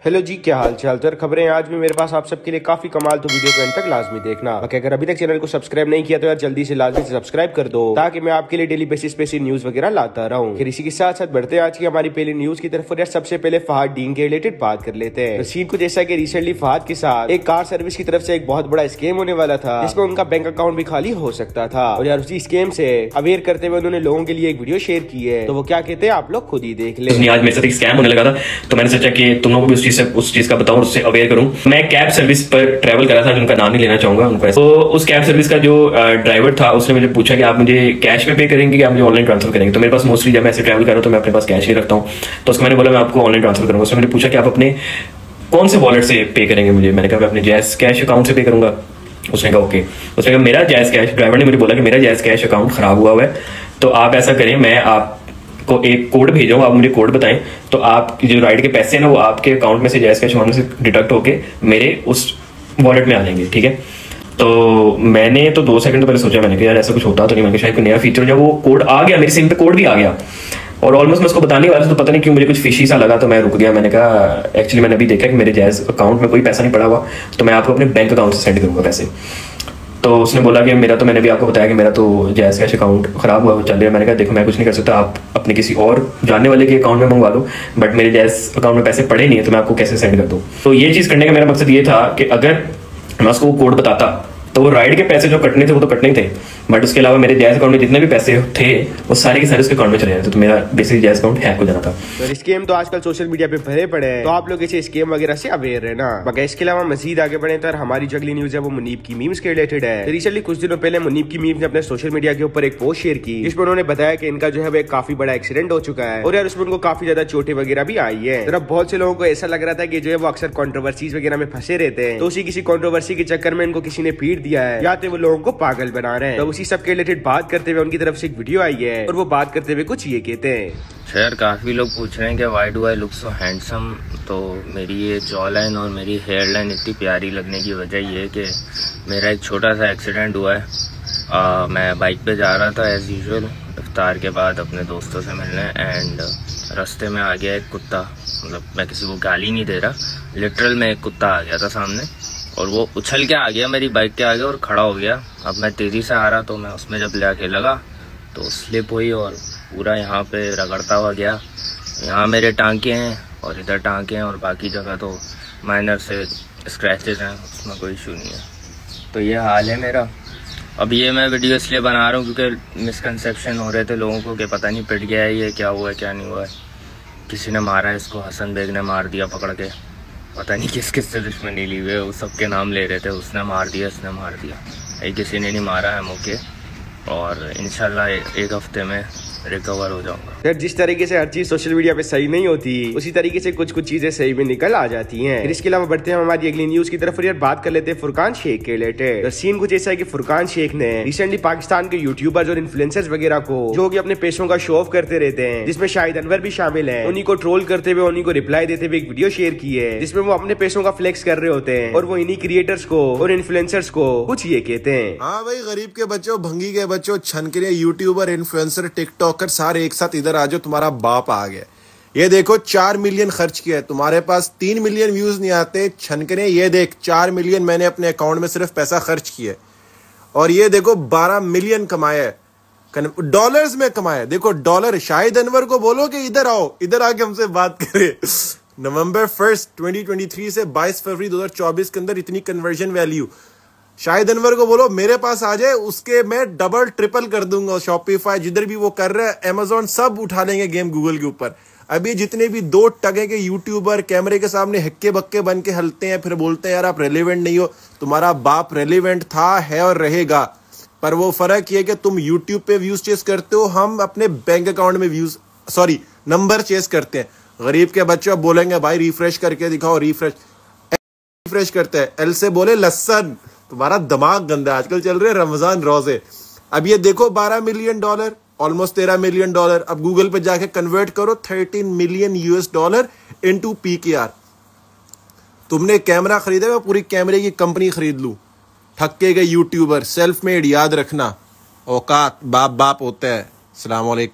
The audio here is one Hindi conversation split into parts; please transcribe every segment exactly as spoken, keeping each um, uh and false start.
हेलो जी, क्या हाल चाल। तो खबरें आज भी मेरे पास आप सबके लिए काफी कमाल, तो वीडियो को एंड तक लाजमी देखना। बाकी अगर अभी तक चैनल को सब्सक्राइब नहीं किया तो यार जल्दी से लाजमी से सब्सक्राइब कर दो, ताकि मैं आपके लिए डेली बेसिस पे न्यूज वगैरह लाता रहूं। फिर इसी के साथ साथ बढ़ते हैं आज की हमारी पहली न्यूज की तरफ। यार सबसे पहले फहद डीन के रिलेटेड बात कर लेते हैं। तो सीन को जैसा की रिसेंटली फहद के साथ एक कार सर्विस की तरफ से एक बहुत बड़ा स्कैम होने वाला था, जिसमें उनका बैंक अकाउंट भी खाली हो सकता था। और यार उसी स्कैम से अवेयर करते हुए उन्होंने लोगों के लिए एक वीडियो शेयर की है। तो वो क्या कहते हैं आप लोग खुद ही देख ले। आज मेरे साथ एक स्कैम होने लगा था, तो मैंने सोचा कि तुम लोगों को भी उस चीज से उस चीज का बताऊं, उससे अवेयर करूं। मैं कैब सर्विस पर ट्रैवल करा था, जिनका नाम नहीं लेना चाहूंगा उनका। तो उस कैब सर्विस का जो ड्राइवर था, उसने मुझे पूछा कि आप मुझे कैश में पे करेंगे या मुझे ऑनलाइन ट्रांसफर करेंगे। तो मेरे पास मोस्टली जब मैं ऐसे ट्रैवल कर रहा हूं तो मैं अपने पास कैश ही रखता हूं। तो उसको मैंने बोला मैं आपको ऑनलाइन ट्रांसफर करूंगा। उसने मुझे पूछा कि आप अपने कौन से वॉलेट से पे करेंगे मुझे। मैंने कहा मैं अपने जैस कैश अकाउंट से पे करूंगा। उसने कहा ओके। उसने कहा मेरा जैस कैश, ड्राइवर ने मुझे बोला कि मेरा जैस कैश अकाउंट खराब हुआ हुआ है, तो आप ऐसा करें, मैं आप को एक कोड भेजूंगा, आप मुझे कोड बताएं, तो आप जो राइड के पैसे हैं ना वो आपके अकाउंट में से जैस कैश अकाउंट में से डिडक्ट होके मेरे उस वॉलेट में आ जाएंगे, ठीक है। तो मैंने तो दो सेकंड तो पहले सोचा, मैंने कहा यार ऐसा कुछ होता तो नहीं, मैंने शायद कोई नया फीचर। जब वो कोड आ गया मेरे सिम पे, कोड भी आ गया और ऑलमोस्ट मैं उसको बताने वाला था, तो पता नहीं क्यों मुझे कुछ फिशी सा लगा, तो मैं रुक गया। मैंने कहा एक्चुअली मैंने अभी देखा कि मेरे जैस अकाउंट में कोई पैसा नहीं पड़ा हुआ, तो मैं आपको अपने बैंक अकाउंट से सेंड करूंगा पैसे। तो उसने बोला कि मेरा तो मैंने भी आपको बताया कि मेरा तो जैस कैश अकाउंट खराब हुआ चल रहा है। मैंने कहा देखो मैं कुछ नहीं कर सकता, आप अपने किसी और जानने वाले के अकाउंट में मंगवा लो, बट मेरे जैस अकाउंट में पैसे पड़े नहीं है, तो मैं आपको कैसे सेंड कर दूँ। तो ये चीज़ करने का मेरा मकसद ये था कि अगर मैं उसको कोड बताता तो वो राइड के पैसे जो कटने थे वो तो कटने थे, बट उसके अलावा मेरे जैस अकाउंट में जितने भी पैसे थे वो सारे के सारे उसके अकाउंट में चले जाते, तो मेरा बेसिक जैस अकाउंट हैक हो जाना था। तो स्कैम तो आजकल सोशल मीडिया पे भरे पड़े हैं, तो आप लोग इसे स्कैम वगैरह से अवेयर रहना। मगर इसके अलावा मजीद आगे बढ़े तो हमारी जो अगली न्यूज है वो मुनीब की मीम्स के रिलेटेड है। रिसेंटली कुछ दिनों पहले मुनीब की मीम्स ने अपने सोशल मीडिया के ऊपर एक पोस्ट शेयर की, जिसमें उन्होंने बताया कि इनका जो है वो एक काफी बड़ा एक्सीडेंट हो चुका है और यार उसमें उनको काफी ज्यादा चोटें वगैरह भी आई है। तो बहुत से लोगों को ऐसा लग रहा था कि जो है वो अक्सर कॉन्ट्रोवर्सीज वगैरह में फंसे रहते हैं, तो उसी किसी कॉन्ट्रोवर्सी के चक्कर में इनको किसी ने पीट दिया है या तो वो लोगों को पागल बना रहे हैं। तो उसी सब के रिलेटेड बात करते हुए उनकी तरफ से एक वीडियो आई है और वो बात करते हुए कुछ ये कहते हैं। सर काफ़ी लोग पूछ रहे हैं कि why do I look so handsome. तो मेरी ये जॉ लाइन और मेरी हेयर लाइन इतनी प्यारी लगने की वजह ये है कि मेरा एक छोटा सा एक्सीडेंट हुआ है। आ, मैं बाइक पे जा रहा था एज़ यूजुअल इफ्तार के बाद अपने दोस्तों से मिलने, एंड रास्ते में आ गया एक कुत्ता। मतलब मैं किसी को गाली नहीं दे रहा, लिटरल में एक कुत्ता आ गया था सामने और वो उछल के आ गया मेरी बाइक के आगे और खड़ा हो गया। अब मैं तेज़ी से आ रहा तो मैं उसमें जब ले आके लगा तो स्लिप हुई और पूरा यहाँ पे रगड़ता हुआ गया। यहाँ मेरे टांके हैं और इधर टांके हैं और बाकी जगह तो माइनर से स्क्रैचेस हैं, उसमें कोई इशू नहीं है। तो ये हाल है मेरा। अब ये मैं वीडियो इसलिए बना रहा हूँ क्योंकि मिसकंसेप्शन हो रहे थे लोगों को कि पता नहीं पिट गया है, ये क्या हुआ है क्या नहीं हुआ है, किसी ने मारा है इसको, हसन बेग ने मार दिया पकड़ के, पता नहीं किस किस से दुश्मनी ली हुई, उस सबके नाम ले रहे थे, उसने मार दिया इसने मार दिया, ये किसी ने नहीं मारा है मौके। और इंशाल्लाह एक हफ्ते में रिकवर हो जाऊंगा। यार जिस तरीके से हर चीज सोशल मीडिया पे सही नहीं होती, उसी तरीके से कुछ कुछ चीजें सही भी निकल आ जाती हैं। फिर इसके अलावा बढ़ते हैं हमारी अगली न्यूज की तरफ। यार बात कर लेते हैं फुरकान शेख के रिलेटेड। तो सीन कुछ ऐसा है कि फुरकान शेख ने रिसेंटली पाकिस्तान के यूट्यूबर्स और इन्फ्लुएंसर्स वगैरह को जो कि अपने पैसों का शो ऑफ करते रहते हैं, जिसमें शाहिद अनवर भी शामिल है, उन्हीं को ट्रोल करते हुए उन्हीं को रिप्लाई देते हुए एक वीडियो शेयर की है, जिसमें वो अपने पैसों का फ्लेक्स कर रहे होते हैं और वो इन्हीं क्रिएटर्स को और इन्फ्लुएंसर्स को कुछ ये कहते हैं। हाँ भाई, गरीब के बच्चों, भंगी के बच्चों, छनकरे यूट्यूबर, इन्फ्लुएंसर, टिकटॉकर सारे एक साथ इधर आ जाओ, तुम्हारा बाप आ गया। ये देखो चार मिलियन खर्च किया है, तुम्हारे पास तीन मिलियन व्यूज नहीं आते। छनकने ये देख, चार मिलियन मैंने अपने अकाउंट में सिर्फ पैसा खर्च किया और ये देखो बारह मिलियन कमाया है, डॉलर्स में कमाया है। देखो डॉलर। शाहिद अनवर को बोलो कि इधर आओ, इधर आके हमसे बात करे। November first twenty twenty three से बाईस फरवरी दो हजार चौबीस के अंदर इतनी कन्वर्जन वैल्यू। शाहिद अनवर को बोलो मेरे पास आ जाए, उसके मैं डबल ट्रिपल कर दूंगा। शॉपिफाई जिधर भी वो कर रहा है, अमेजोन सब उठा लेंगे गेम गूगल के ऊपर। अभी जितने भी दो टगे के यूट्यूबर कैमरे के सामने हक्के बक्के बन के हलते हैं, फिर बोलते हैं यार आप रेलिवेंट नहीं हो, तुम्हारा बाप रेलिवेंट था, है और रहेगा। पर वो फर्क ये कि तुम यूट्यूब पे व्यूज चेस करते हो, हम अपने बैंक अकाउंट में व्यूज सॉरी नंबर चेस करते हैं। गरीब के बच्चे अब बोलेंगे भाई रिफ्रेश करके दिखाओ, रिफ्रेश रिफ्रेश करते हैं, एल से बोले लसन। तुम्हारा दिमाग गंदा। आजकल चल रहे रमजान रोजे। अब ये देखो बारह मिलियन डॉलर, ऑलमोस्ट तेरह मिलियन डॉलर। अब गूगल पे जाके कन्वर्ट करो thirteen million US dollar into PKR. तुमने कैमरा खरीदा, मैं पूरी कैमरे की कंपनी खरीद लूं। ठक्के गए यूट्यूबर, सेल्फ मेड, याद रखना औकात बाप बाप होता है। अस्सलाम वालेकुम।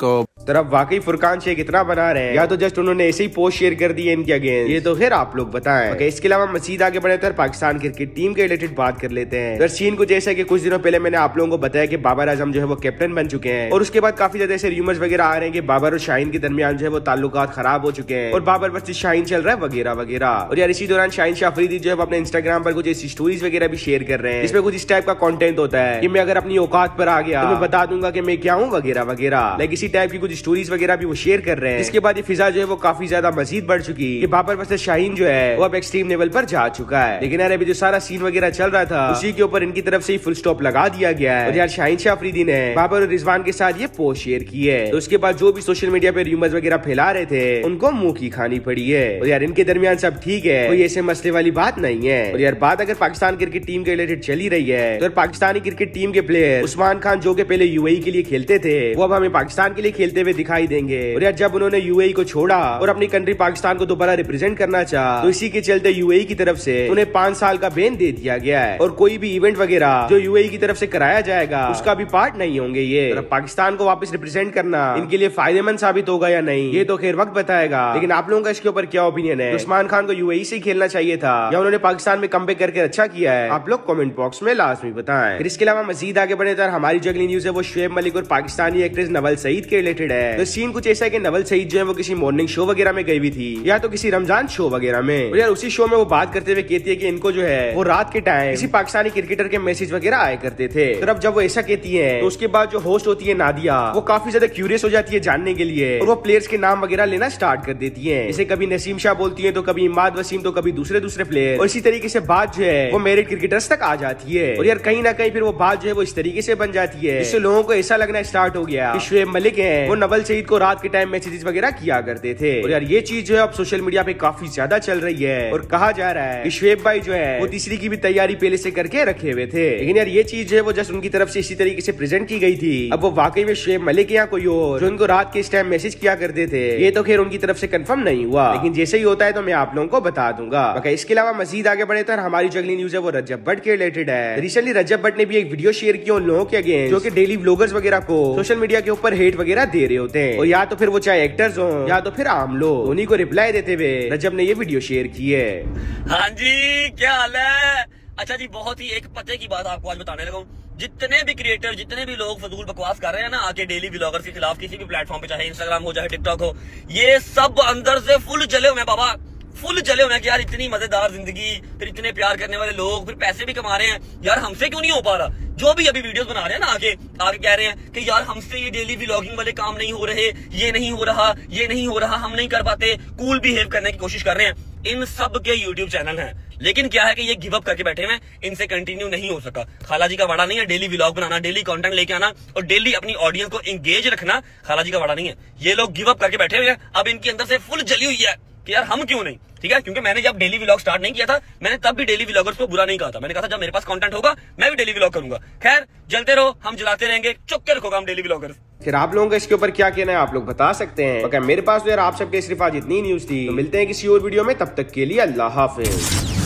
तरफ वाकई फुरकान शेख इतना बना रहे हैं या तो जस्ट उन्होंने ऐसे ही पोस्ट शेयर कर दी है इनके अगेंस्ट, ये तो खैर आप लोग बताएं। okay, इसके अलावा मजीद आगे बढ़े तो पाकिस्तान क्रिकेट टीम के रिलेटेड बात कर लेते हैं। सीन को जैसा कि कुछ दिनों पहले मैंने आप लोगों को बताया कि बाबर आजम जो है वो कैप्टन बन चुके हैं और उसके बाद काफी ज्यादा ऐसे रूमर्स वगैरह आ रहे हैं कि बाबर और शाहीन के दरमियान जो है वो ताल्लुकात खराब हो चुके हैं और बाबर वर्सेस शाहीन चल रहा है वगैरह वगैरह। और यार इसी दौरान शाहीन शाह अफरीदी जो है अपने इंस्टाग्राम पर कुछ ऐसी स्टोरीज वगैरह भी शेयर कर रहे हैं जिसमें कुछ इस टाइप का कंटेंट होता है कि मैं अगर अपनी औकात पर आ गया तो मैं बता दूंगा कि मैं क्या हूँ वगैरह वगैरह। लाइक इसी टाइप की कुछ स्टोरीज वगैरह भी वो शेयर कर रहे हैं। इसके बाद ये फिजा जो है वो काफी ज्यादा मजीद बढ़ चुकी कि बाबर वर्सेस शाहीन जो है वो अब एक्सट्रीम लेवल पर जा चुका है। लेकिन यार अभी जो सारा सीन वगैरह चल रहा था उसी के ऊपर इनकी तरफ से ही फुल स्टॉप लगा दिया गया है। और यार शाहीन शाह अफरीदी ने बाबर और रिजवान के साथ ये पोस्ट शेयर की है तो उसके बाद जो भी सोशल मीडिया पे रूमर्स वगैरह फैला रहे थे उनको मुंह की खानी पड़ी है। और यार इनके दरमियान सब ठीक है, कोई ऐसे मसले वाली बात नहीं है। और यार बात अगर पाकिस्तान क्रिकेट टीम के रिलेटेड चली रही है तो पाकिस्तानी क्रिकेट टीम के प्लेयर उस्मान खान जो के पहले यूएई के लिए खेलते थे वो अब हमें पाकिस्तान के लिए खेलते हुए दिखाई देंगे। और यार जब उन्होंने यूएई को छोड़ा और अपनी कंट्री पाकिस्तान को दोबारा रिप्रेजेंट करना चाहा तो इसी के चलते यूएई की तरफ से उन्हें पांच साल का बैन दे दिया गया है और कोई भी इवेंट वगैरह जो यूएई की तरफ से कराया जाएगा उसका भी पार्ट नहीं होंगे ये। और पाकिस्तान को वापस रिप्रेजेंट करना इनके लिए फायदेमंद साबित होगा या नहीं ये तो खैर वक्त बताएगा। लेकिन आप लोगों का इसके ऊपर क्या ओपिनियन है? उस्मान खान को यूएई से खेलना चाहिए था या उन्होंने पाकिस्तान में कमबैक करके अच्छा किया है? आप लोग कमेंट बॉक्स में लाजमी बताएं। फिर इसके अलावा मजीद आगे बढ़े तो हमारी जो अगली न्यूज है वो शुएब मलिक और पाकिस्तानी एक्ट्रेस नवल सईद के रिलेटेड है। तो सीन कुछ ऐसा है कि नवल सईद जो है वो किसी मॉर्निंग शो वगैरह में गई हुई थी या तो किसी रमजान शो वगैरह में। और यार उसी शो में वो बात करते हुए कहती है कि इनको जो है वो रात के टाइम किसी पाकिस्तानी क्रिकेटर के मैसेज वगैरह आए करते थे। तो अब जब वो ऐसा कहती है तो उसके बाद जो होस्ट होती है नादिया वो काफी ज्यादा क्यूरियस हो जाती है जानने के लिए और वो प्लेयर्स के नाम वगैरह लेना स्टार्ट कर देती है। जैसे कभी नसीम शाह बोलती है तो कभी इमाद वसीम तो कभी दूसरे दूसरे प्लेयर और इसी तरीके से बात जो है वो मेरिट क्रिकेटर्स तक आ जाती है। और यार कहीं ना कहीं फिर वो बात जो है वो इस तरीके से बन जाती है जिससे लोगों को ऐसा लगना स्टार्ट हो गया कि शुएब मलिक है वो नवल सईद को रात के टाइम मैसेजेस वगैरह किया करते थे। और यार ये चीज जो है अब सोशल मीडिया पे काफी ज्यादा चल रही है और कहा जा रहा है कि शुएब भाई जो है वो तीसरी की भी तैयारी पहले से करके रखे हुए थे। लेकिन यार ये चीज जो है वो जस्ट उनकी तरफ से इसी तरीके से प्रेजेंट की गई थी। अब वो वाकई में शुएब मलिक या कोई और जो उनको रात के इस टाइम मैसेज किया करते थे ये तो खैर उनकी तरफ से कंफर्म नहीं हुआ, लेकिन जैसे ही होता है तो मैं आप लोगों को बता दूंगा। इसके अलावा मजीद आगे बढ़े तो हमारी जो अगली न्यूज है वो रजब भट्ट के रिलेटेड है। रिसेंटली रजब भट्ट ने भी एक वीडियो शेयर की उन लोगों के अगेंस्ट जो कि डेली व्लॉगर्स वगैरह को सोशल मीडिया के ऊपर हेट वगैरह दे रहे होते हैं और या तो फिर वो चाहे एक्टर्स हो या तो फिर आम लोग, उन्हीं को रिप्लाई देते हुए रजब ने ये वीडियो शेयर की है। हाँ जी, क्या हाल है? अच्छा जी, बहुत ही एक पते की बात आपको आज बताने लगा हूँ। जितने भी क्रिएटर, जितने भी लोग फजूल बकवास कर रहे हैं ना आके डेली व्लॉगर्स के खिलाफ किसी भी प्लेटफॉर्म पे, चाहे इंस्टाग्राम हो चाहे टिकटॉक हो, ये सब अंदर से फुल जले हुए हैं बाबा, फुल जले हुए हैं कि यार इतनी मजेदार जिंदगी, फिर इतने प्यार करने वाले लोग, फिर पैसे भी कमा रहे हैं, यार हमसे क्यों नहीं हो पा रहा? जो भी अभी वीडियोस बना रहे हैं ना आगे आगे कह रहे हैं कि यार हमसे ये डेली व्लॉगिंग वाले काम नहीं हो रहे, ये नहीं हो रहा, ये नहीं हो रहा, हम नहीं कर पाते, कूल बिहेव करने की कोशिश कर रहे हैं। इन सब के यूट्यूब चैनल हैं, लेकिन क्या है कि ये गिव अप करके बैठे हुए हैं, इनसे कंटिन्यू नहीं हो सका। खाला जी का वाड़ा नहीं है डेली व्लॉग बनाना, डेली कंटेंट लेके आना और डेली अपनी ऑडियंस को एंगेज रखना, खाला जी का वाड़ा नहीं है। ये लोग गिव अप करके बैठे हुए हैं। अब इनके अंदर से फुल जली हुई है कि यार हम क्यों नहीं, ठीक है? क्योंकि मैंने जब डेली व्लॉग स्टार्ट नहीं किया था, मैंने तब भी डेली व्लॉगर्स को बुरा नहीं कहा था। मैंने कहा था जब मेरे पास कंटेंट होगा मैं भी डेली व्लॉग करूंगा। खैर जलते रहो, हम जलाते रहेंगे, चुप के रखोगा हम डेली व्लॉगर्स। फिर आप लोगों का इसके ऊपर क्या कहना है आप लोग बता सकते हैं। okay, मेरे पास तो यार आप सबके सिर्फ आज इतनी न्यूज थी, तो मिलते हैं किसी और वीडियो में, तब तक के लिए अल्लाह हाफिज।